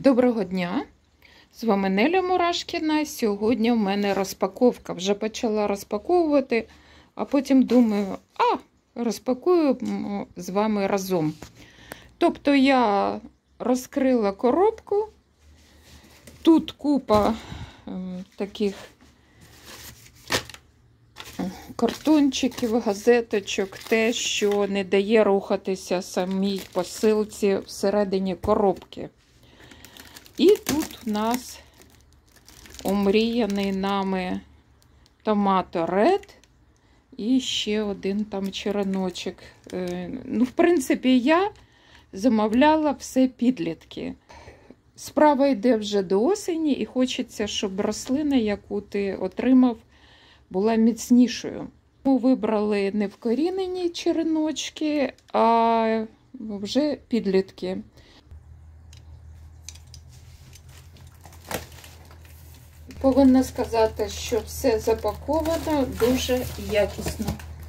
Доброго дня! З вами Неля Мурашкіна. Сьогодні в мене розпаковка. Вже почала розпаковувати, а потім думаю, розпакую з вами разом. Тобто я розкрила коробку. Тут купа таких картончиків, газеточок, те, що не дає рухатися самій посилці всередині коробки. І тут у нас омріяний нами томато Ред і ще один там череночок. В принципі, я замовляла все підлітки. Справа йде вже до осені і хочеться, щоб рослина, яку ти отримав, була міцнішою. Ми вибрали не вкорінені череночки, а вже підлітки. Повинна сказати, що все запаковано дуже якісно.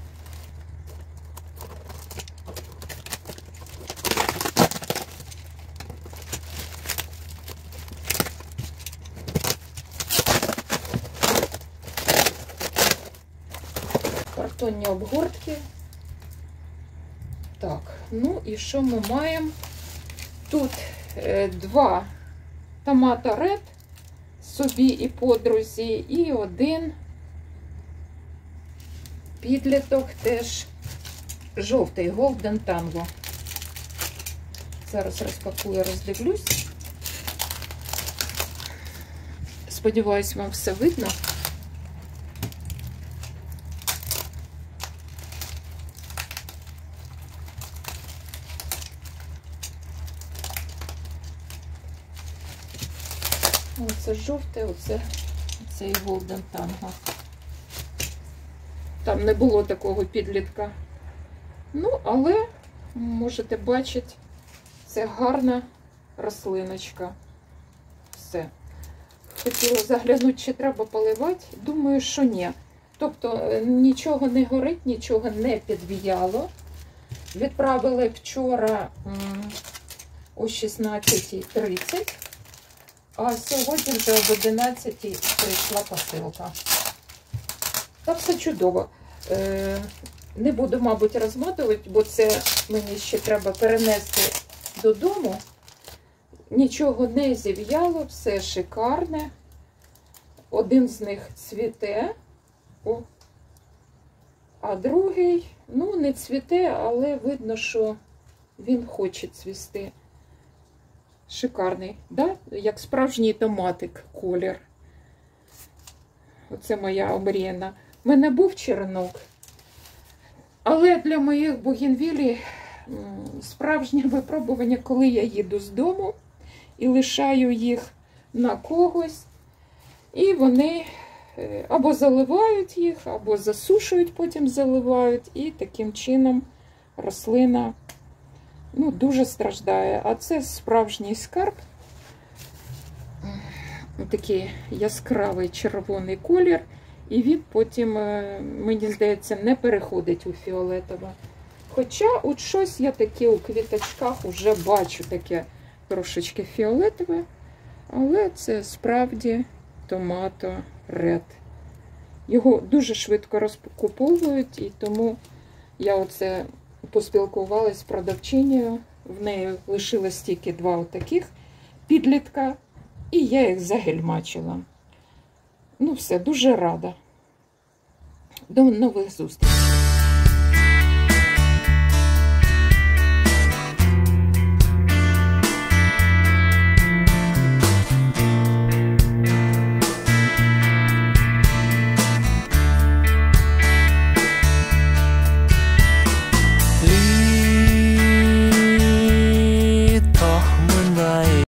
Картонні обгортки. Так, ну і що ми маємо? Тут два томата Ред собі і подрузі, і один підліток теж жовтий, Golden Tango. Зараз розпакую, роздивлюсь. Сподіваюсь, вам все видно. Оце жовте, оце і Golden Tango. Там не було такого підлітка. Ну, але, можете бачити, це гарна рослиночка. Все. Хотіла заглянути, чи треба поливати. Думаю, що ні. Тобто, нічого не горить, нічого не підвіяло. Відправили вчора о 16:30. А сьогодні вже об 11-й прийшла посилка. Так все чудово. Не буду, мабуть, розмотувати, бо це мені ще треба перенести додому. Нічого не зів'яло, все шикарне. Один з них цвіте, а другий, ну, не цвіте, але видно, що він хоче цвісти. Шикарний, да? Як справжній томатик колір. Оце моя омріяна. У мене був черенок, але для моїх бугенвілій справжнє випробування, коли я їду з дому і лишаю їх на когось, і вони або заливають їх, або засушують, потім заливають, і таким чином рослина дуже страждає. А це справжній скарб. Такий яскравий червоний колір. І він потім, мені здається, не переходить у фіолетове. Хоча от щось я таке у квіточках вже бачу, таке трошечки фіолетове. Але це справді томато Ред. Його дуже швидко розкуповують, і тому я оце поспілкувалась з продавчинею, в неї лишилось тільки два отаких підлітка, і я їх загельмачила. Ну все, дуже рада. До нових зустрічей.